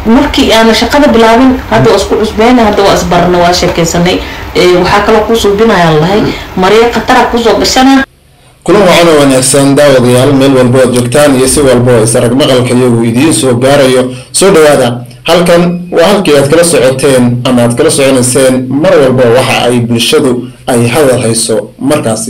markii aan shaqada bilaabin hadda isku cusbeen hadda waa isbarna waa sheekaysanay waxa kale ku suubinaya lahay mariya qatara ku soo gashana kulan waxaan wanaagsan daawadayaal meel walba oo joogtaan iyo si walba oo isarag maqalka iyagu idiin soo gaarayo soo dhawaada halkan waa halkii aad kala socoteen ama aad kala soconayseen mar walba waxa ay bulshadu ay hadal hayso markaasi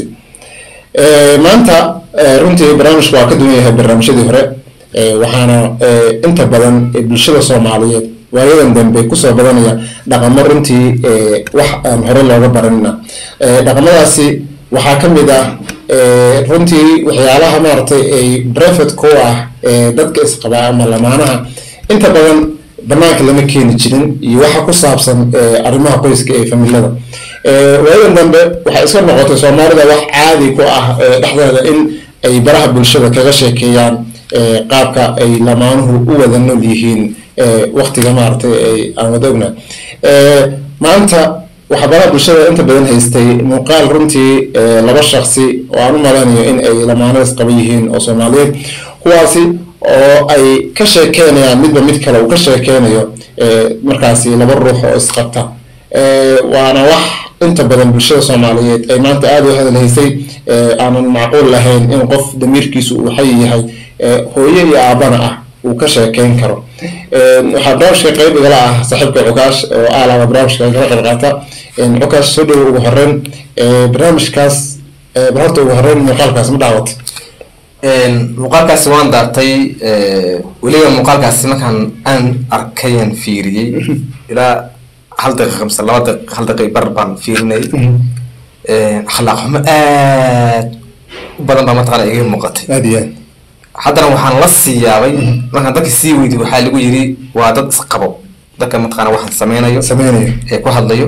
maanta runtii barnaamijku waa ka duwan yahay barnaamijyadii hore waxaana inta badan bulshada Soomaaliyeed waayadan dambe ku soo badanaya dhaqamo runtii wax aan hore looga baranina dhaqamadaasi waxaa ka mid ah runtii waxyaalaha maartay ay private ko ah dadka isqaba ama lamaanaha inta badan banaanka lama keeni jirin iyo waxa ku saabsan arrimaha qoyska ee familada waayadan dambe waxa iska noqotay Soomaalida wax caadi ku ah dhaxdeeda in ay baraha bulshada kaga sheekeeyaan qaabka ay lamaanuhu u wada nool yihiin waqtiga maartay ay aan wadagna maanta waxa baraha bulshada inta badan haystay muuqaal runtii laba shakhsi oo aan u maleynayo in ay lamaanadas qaba yihiin oo Soomaaliyeed kuwaasi oo ay ka sheekeynayaan midba mid kale uu ka sheekeynayo markaasi laba ruux oo isqabta waana wax inta badan bulshada Soomaaliyeed ay maanta aad u hadal haysay aanan macquul lahayn in qof damiirkiisu uu xay yahay hooyo iyo aabana ah uu ka sheekeyn karo waxa barnaamijka qayb igala ah saaxiibka Cukaash oo aalaba barnaamijka ka qayb qaata Cukaash soo dhaw ugu horreyn barnaamijkaas barnaamijka ugu horreyn muuqaalkaas ma daawat muuqaalkaas waan daartay waliba muuqaalkaas markaan aan arkayaan fiiriyay ilaa hal daqiiqo mise laba daqiiqo hal daqiiqo bar baan fiirinay akhlaaq xumo aad u badan baa mataqaana iga muuqatay aadiyaan haddana waxaan la siyaabay markaan dadka sii weydiiyay waxaa lagu yiri waa dad isqabo dadka mataqaana waxaan sameynayo ee ku hadlayo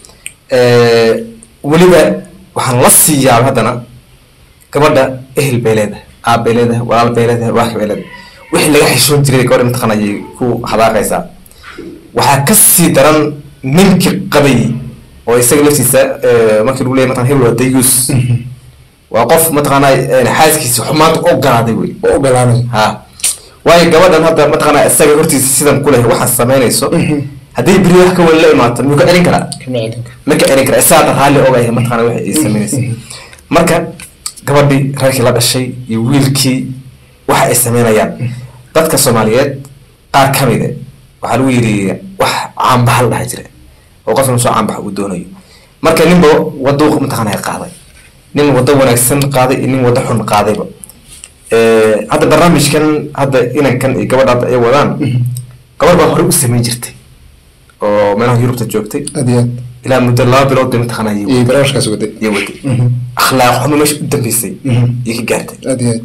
waliba waxaan la siyaabay haddana gabadha ehel beeleeda aab beeleeda walaal beeleeda wax beeleeda wixii laga xishoon jiray gabadha mataqaana ay ku hadaaqaysaa waxaa ka sii daran ninkii qabay oo isaga laftiisa markii lagu leeyahay mataqaana hebel waa dayuus waa qof mataqaana xaaskiisa xumaanta ogolaaday wey oo ogolaanay ha waayo gabadhan hadda mataqaana isaga hortiisa sidan ku leeyahay waxa sameynayso haddii biri wax ka wala imaato muu ka celin karaa ma ka celin karaa isaga raalli ogayahay mataqaana waxa ay sameynayso marka gabadhii reerkii la dhashay iyo wiilkii waxa ay sameynayaan dadka Soomaaliyeed qaar ka mid ah waxa lagu yiri wax caan bahal dhahay jira oo qofna soo caan bax u doonayo marka ninba wado mataqaana qaaday nin wado wanaagsan qaaday nin wado xun qaadayba hadda barnaamijkan hadda inankan iyo gabadha ay wadaan gabar baa hore u sameyn jirtay oo meelaha Yurubta joogtay aadiyaan ilaa muddo 2 bilood mataqaana iyo barnaamijkaas waday akhlaaq xumo meesha u dambeysay iyo ka gaartay aadiyaan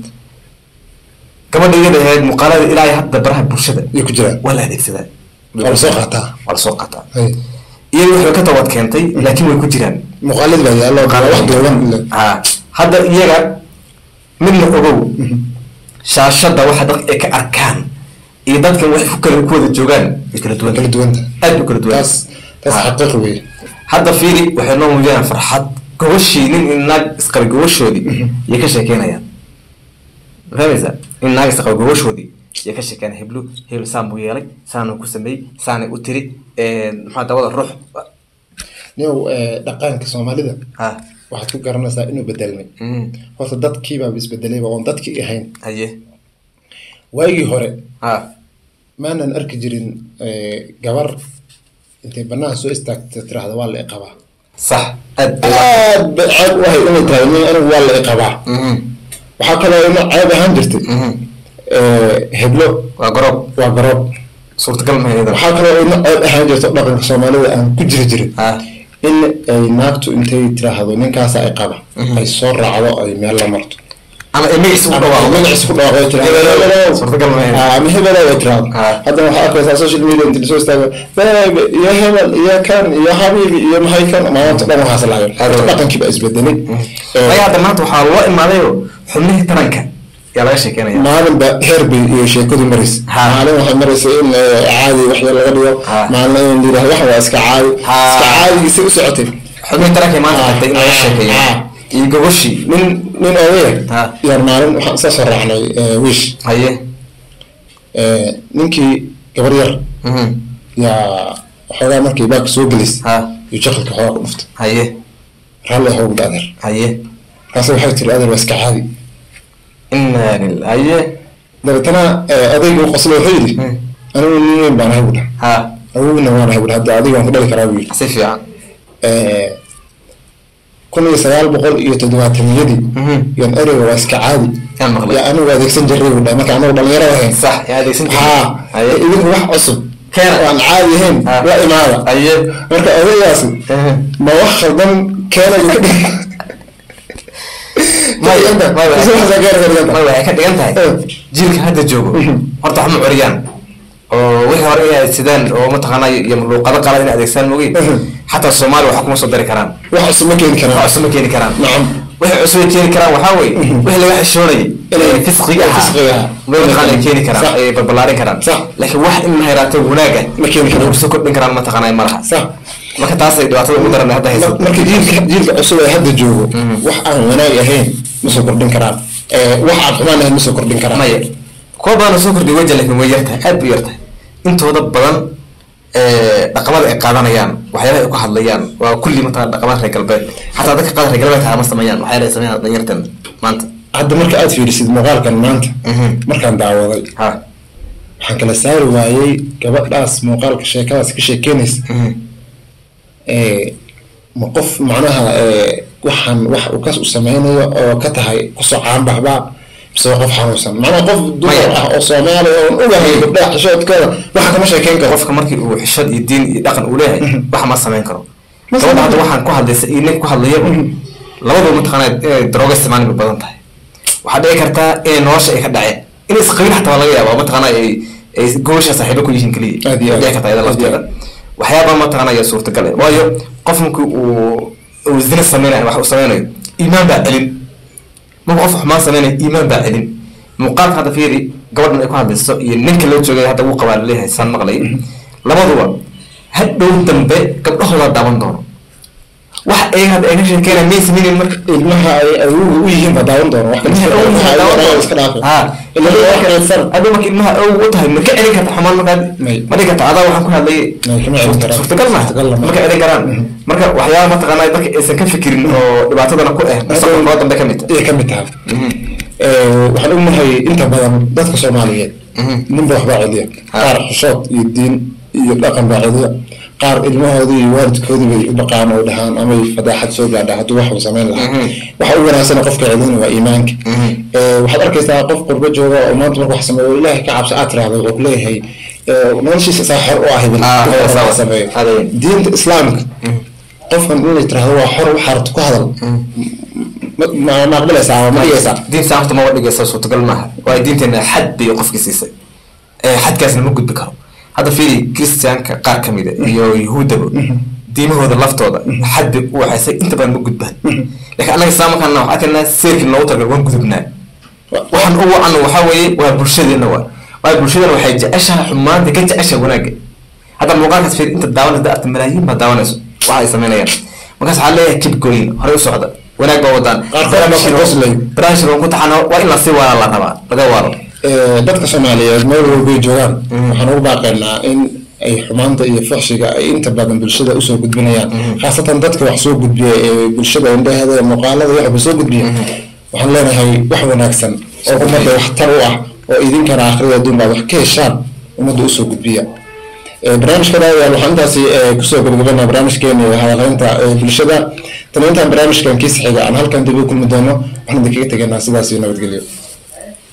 gabadha iyada ahayd muuqaalada ilaa hadda baraha bulshada iyo ku jiraan wala adeegsadaa wala soo qaataa iyo wax ka tawad keentay laakiin way ku jiraan muuqaalada baa yaalo wax doodan hadda iyaga midna ogow shaashada waxa dadka ay ka arkaan iyo dadkan wax ku kala wada joogaan kala duwan aad u kala duwan taas xaqiiq weey hadda fiiri waxay noo muujinayaan farxad gobashii nin inaag isqabay gobashoodii iyo ka sheekeynayaan fahmaysa inaag isqabay gobashoodii iyo ka sheekeynayaan heblo saan buu yeelay saan ku sameeyay saan u tiri maxaa dawada ruux niyow dhaqanka Soomaalida waxaad ku garanaysaa inuu bedelmay horta dadkii baa isbedelay oo dadkii ahayn haye waagii hore maanan arki jirin gabar intay banaan soo istaagtay tiraahdo waa la iqaba صح aad wahay inay tahay anigu waa la iqaba waxa kale oo ceeb ahaan jirtay heblo waa garoob suurtagal ma yahay waxa kale oo ceeb ahaan jirtay dhaqanka Soomaalida aan ku jirin in ay naagtu intay tiraahdo ninkaas ay qaba ay soo raacdo ay meel la marto ama image ku dhawaaqo suurtagal ma yahay ama hebel ay tiraahdo hadda waxa arkaysaa social media inta soo istaago ya hebel ya kan ya habibi ya maxay kan maanta dhan waxa salaayo dhaqankii baa isbedelay ay hadda maanta waxa loo imaaday xubnihii taranka يا لا شيء كنا معلم بهربي شيء كذي مريس معلم واحد مريس إن عادي واحد يلا غدوة معلم اللي له واحد اسكعادي اسكعادي يصير سعتين حبي ترى كمان حتى إنه الشيء يجوشي من أويه يا معلم صار رحنا ويش هيه نمكي كبرير yaa waxoogaa markay baabka soo gelis iyo jaqalka xoogaa ku dhuftay haye raalli xoog adeer haye kaas waxay tiri adeer waa iska caadi inna lillahi haye dabeetana adaygu qoslo wuxuu yidhi anigu nin weyn baan ahay buu dhaha ha awowna waan ahay buu dhaha hadda adiga waan ku dhali karaa buu yidhi si fiican 1970 yan ereyga waa iska caadi yaan maqlay yaa anigu adeegsan jiray buu dhaha marka anigu dhalinyaro ahayn صح yaa adeegsan jiray idinku wax cusub keena waan caadi ahayn la imaada haye marka odaygaasi ma wax khaldan keena uu ka dhigay ma waxay ka dhigan tahay jiilka hadda joogo horta wax ma curiyaan oo wixii hore ay sidaan oo mataqaanaa iyo luuqado qalad in adeegsan moogay xataa Soomaali waxa kuma soo dari karaan wax cusub ma keeni karaan wax cusub ma keeni karaan nacam wixii cusub keeni karaan waxa way wixii laga xishoonay inay fisqiga ma keeni karaan ay balbalaarin karaan laakiin wax in hayrato wanaaga ma keeni karaan soo kordhin karaan mataqaanaa malaha sax marka taas ay dhibaatada ugu daran hadda hayso marka jiilka cusub ee hadda joogo wax aan wanaag ahayn ma soo kordhin karaan wax aan xumaan ahayn ma soo kordhin karaan maya kuwa badan soo kordhi wajah laakiin way yartahay aad u yartahay intooda badan dhaqamada ay qaadanayaan waxyaalaha ay ku hadlayaan waa kulli mataqaan dhaqamada reer galbeed xataa dadka qaar reer galbeed ma sameeyaan waxyaalaha ay sameeyaan dhalinyartan maanta hadda marka aad fiirisid muuqaalkan maanta markaan daawaday waxaan kala saari waayey gabadhaas muuqaalka sheekadaas ka sheekeynaysa ma qof macnaha waxaan wax uu kas u sameynayo oo ka tahay kusoo caanbaxbaa mise qof xanuunsan macnaha qof dumar ah oo Soomaali oo ogahay gabdhaha xishoodkooda waxa kama sheekeyn karo qofka markii uu xishad iyo diin iyo dhaqan uu leeyahay wax ma sameyn karo sababta hadda waxaan ku hadlaysa iyo nin ku hadlayaba labadaba mataqaanaa inay darooga isticmaali badan tahay waxaa dhici kartaa in nolosha ay ka dhaceen in isqabiil xataa laga yaabo mataqaanaa ay goosha saaxiibo ku yihiin kaliya dhici kartaa iyada lafteeda waxyaaba mataqaanaa suurtagal ah waayo qof markii uu zina sameynayo wax uu sameynayo iimaan baa celin ma qof xumaan sameynayo iimaan baa celin muuqaalka hadda fiiri gabadhan ay ku hadlayso iyo ninka loo joogay hadda uu qabaa leeyahay san maqlay labaduba hadhow dambe gabdhahooda daawan doono wax ay hadda ay ka sheekeynayaan mees minin marka ilmaha ay u yihiin ba daawan doono wax kale iska dhaafay hadda marka ilmaha u tahay marka celin karta xumaan markaad ma dhiga karta adaa waxaan ku hadlayay suurtagal ma marka celin karaan marka waxyaaba mataqaanaa dadka aysan ka fikirin oo dhibaatadana ku mustaqbalkooda dambe kamid tahay waxaan ognahay inta badan dadka Soomaaliyeed ninba waxbaa celiya qaar xishood iyo diin iyo dhaqan baa celiya qaar ilmahoodii iyo waalidkoodii bay u dhaqaan oo dhahaan ama fadaaxad soo gaadha hadduu wax uu sameyn lahaa waxa u wanaagsan qofka celina waa iimaanka waxaad arkaysaa qof qurbo jooga oo maanta marka wax sameeyo ilaahay ka cabsi aad tiraahdo wuxuu leeyahay noloshiisa saaxir u ahay diinta islaamka qofkan inay tiraahdo waa xor waxa rabto ku hadal ma aqbalaysaa ma dhigaysaa diinta horta ma dhigaysaa suurtagal maaha waa diinteena xad bay qofkii siisay xadkaasna ma gudbi karo hadda fiiri kristiyaanka qaar ka mid iyo yahuudaba diimahooda laftooda xad bay u waxaysay inta badan ma gudbaan laakiin anaga saamankana waxaa kalena seerkii loogu talagalay waan gudubnaa waxaan u wacano waxaa weeye waa bulshadeena waa bulshadana waxay jeceshaha xumaanta ka jecesha wanaagga hadda muuqaalkaas fiiri inta daawanaysa arta malaayiin baa daawanayso waxa ay sameynayaan markaas waxaa leeyahay keep going horey u socda wanaag baa wadaan barnaamij ku taxano waa in la sii waala la rabaa laga waalo dadka Soomaaliyeed meel walba ay joogaan waxaan ugu baaqaynaa in ay xumaanta iyo fuxshiga ay inta badan bulshada u soo gudbinayaan khaasatan dadka wax soo gudbiya ee bulshada indhaheeda muuqaalada wax soo gudbiya waxaan leenahay wax wanaagsan oo ummadda wax tar u ah oo idinkana aakhirada duun baa wax ka heshaan ummadda u soo gudbiya barnaamijka waxaan intaasi kusoo gabagabeynaa barnaamijkeena hadalhaynta bulshada tan intaan barnaamijkan kiis xiga aan halkan dib u kulmi doono waxaan idinkaga tegaynaa sidaas iyo nabadgelyo